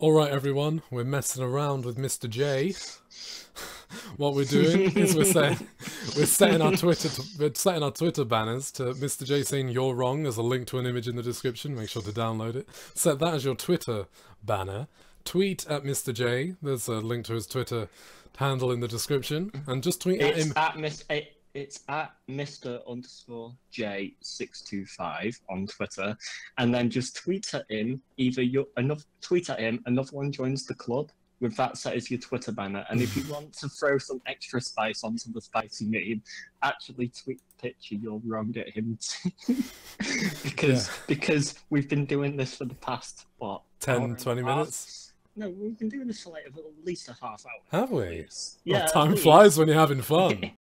Alright everyone, we're messing around with Mr. J. What we're doing is we're setting our Twitter banners to Mr. J saying you're wrong. There's a link to an image in the description, make sure to download it. Set that as your Twitter banner. Tweet at Mr. J, there's a link to his Twitter handle in the description, and just tweet at him. It's at Mr_J625 on Twitter, and then just tweet at him. Tweet at him, another one joins the club with that set as your Twitter banner. And if you want to throw some extra spice onto the spicy meme, actually tweet the picture you're wrong at him too. because we've been doing this for the past 10-20 minutes? No, we've been doing this for like at least a half hour. Have we? Yeah, time flies when you're having fun.